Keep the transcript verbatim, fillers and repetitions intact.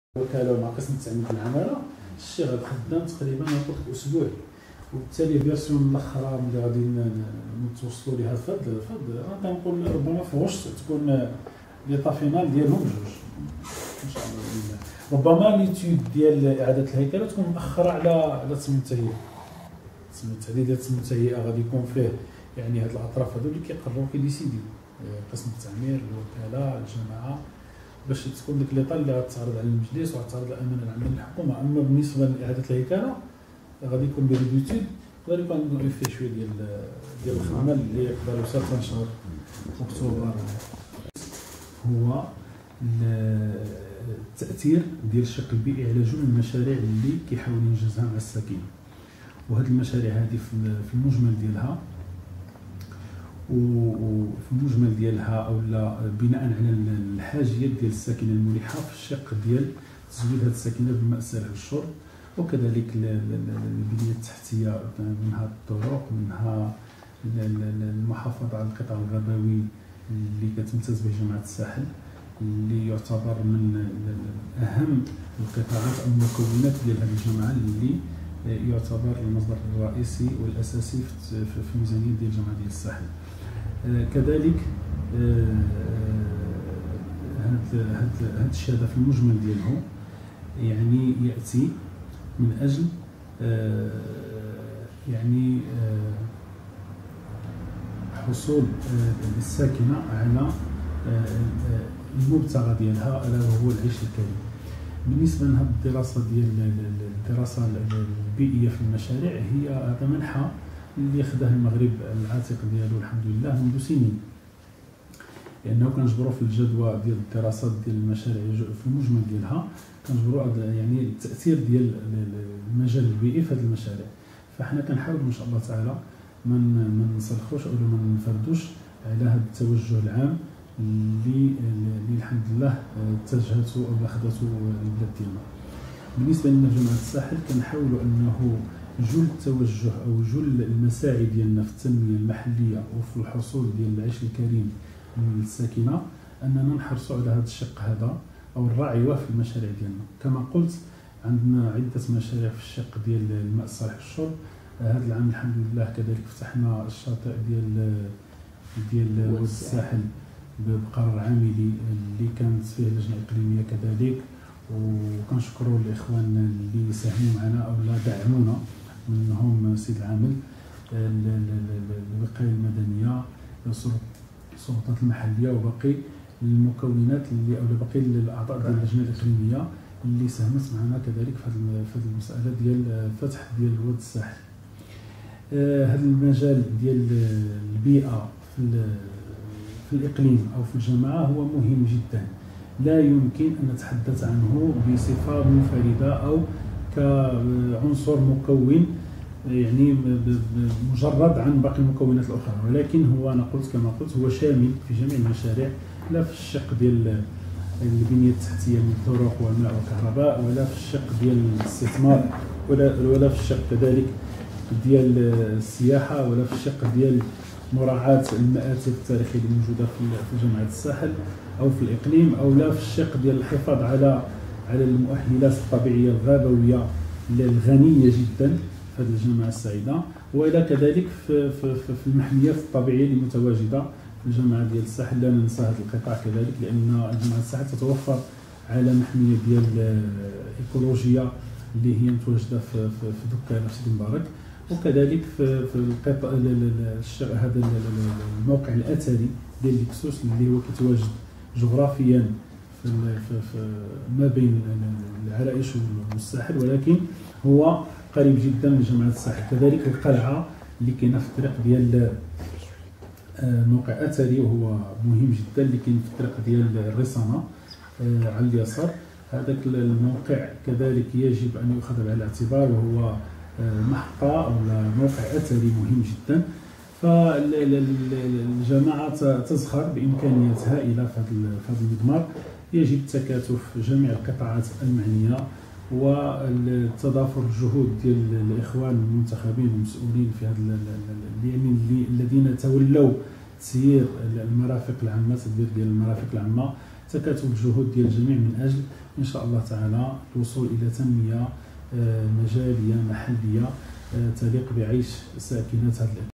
الوكاله مع قسم التامين العماله الشيء غادي خدام تقريبا نقول اسبوع، وبالتالي الفيرسيون الاخرى اللي غادي نتوصلوا لها فهاد فهاد كنقول ربما في غشت تكون ليطا فينال ديالهم بجوج ان شاء الله باذن الله. ربما ليتيود ديال اعاده الهيكله تكون مؤخره على على تصميم التهيئه. تصميم التهيئه ديال تصميم التهيئه غادي يكون فيه يعني هاد الاطراف هادو اللي كيقرروا كيديسيديو قسم التعمير الوكاله الجماعه باش تكون ديك ليطا اللي غتعرض على المجلس وغتعرض على الامانه العامه للحكومه. اما بالنسبه لاعاده الهيكله غادي يكون بريدوتيد، غادي يكون عندنا فيه شويه ديال ديال الخدمه اللي يقدر يوصل حتى شهر اكتوبر. هو التاثير ديال الشق البيئي على جمل المشاريع اللي كيحاول ينجزها مع الساكنه، وهاد المشاريع هذه في المجمل ديالها وفي المجمل ديالها او لا بناء على الحاجيات ديال الساكنه الملحه في الشق ديال تزويد هذه الساكنه بالماء السالح والشرب، وكذلك البنيه التحتيه منها الطرق، منها المحافظه على القطاع الغابوي اللي كتمتاز به جامعه الساحل، اللي يعتبر من اهم القطاعات او المكونات ديال هذه الجامعه اللي يعتبر المصدر الرئيسي والاساسي في الميزانيه ديال الجامعه ديال الساحل. كذلك هاد هاد الشهاده في المجمل ديالهم يعني ياتي من اجل يعني حصول الساكنه على المبتغى ديالها الا وهو العيش الكريم. بالنسبه لهذه الدراسه ديال الدراسه البيئيه في المشاريع، هي هذا منحى اللي خداه المغرب العاتق ديالو الحمد لله منذ سنين، لانه كنجبروا في الجدوى ديال الدراسات ديال المشاريع في المجمل ديالها كنجبروا يعني التاثير ديال المجال البيئي في هذه المشاريع. فاحنا كنحاولوا ان شاء الله تعالى ما من نسلخوش او ما نفردوش على هذا التوجه العام اللي اللي الحمد لله اتجهته او اخذته البلاد ديالنا. بالنسبه لنا في جامعه الساحل كنحاولوا انه جل التوجه او جل المساعي ديالنا في التنميه المحليه وفي الحصول ديال العيش الكريم للساكنه اننا نحرصوا على هذا الشق هذا او الرعوه في المشاريع ديالنا. كما قلت عندنا عده مشاريع في الشق ديال الماء الصالح للشرب. هذا العام الحمد لله كذلك فتحنا الشاطئ ديال ديال واد الساحل بقرار عاملي اللي كانت فيه لجنه اقليميه كذلك، وكنشكروا الاخوان اللي ساهموا معنا او لا دعمونا، منهم سيد العامل الوقايه المدنيه السلطات المحليه وباقي المكونات اللي او باقي الاعضاء ديال اللجنه الاقليميه اللي ساهمت معنا كذلك في هذه المساله ديال الفتح ديال واد الساحل. هذا المجال ديال البيئه في في الاقليم او في الجماعه هو مهم جدا، لا يمكن ان نتحدث عنه بصفه منفرده او كعنصر مكون يعني مجرد عن باقي المكونات الاخرى، ولكن هو انا قلت كما قلت هو شامل في جميع المشاريع، لا في الشق ديال البنيه التحتيه من طرق وماء وكهرباء، ولا في الشق ديال الاستثمار، ولا ولا في الشق كذلك ديال السياحه، ولا في الشق ديال مراعاه المآثر التاريخيه اللي موجوده في جامعه الساحل او في الاقليم، او لا في الشق ديال الحفاظ على على المؤهلات الطبيعيه الغابويه الغنيه جدا في هذه الجامعه السعيده، والى كذلك في في في المحميات الطبيعيه اللي متواجده في الجامعه ديال الساحل. لا ننسى هذا القطاع كذلك، لان جامعه الساحل تتوفر على محميه ديال ايكولوجيه اللي هي متواجده في في دكان سيدي مبارك، وكذلك في في القطاع هذا الموقع الاثري ديال ليكسوس اللي هو كيتواجد جغرافيا في, في, في ما بين العرائش والساحل، ولكن هو قريب جدا من جامعه الساحل. كذلك القلعه اللي كاينه في الطريق ديال موقع اثري وهو مهم جدا اللي كاين في الطريق ديال الرصانه على اليسار. هذاك الموقع كذلك يجب ان يؤخذ بعين الاعتبار، وهو محطه او موقع اثري مهم جدا. فالجماعه تزخر بامكانيات هائله في هذا المضمار. يجب التكاتف جميع القطاعات المعنيه والتضافر الجهود ديال الاخوان المنتخبين المسؤولين في هذا يعني الذين تولوا تسيير المرافق العامه، تدبير ديال المرافق العامه، تكاتف الجهود ديال الجميع من اجل ان شاء الله تعالى الوصول الى تنميه مجاليه محليه تليق بعيش ساكنه هذه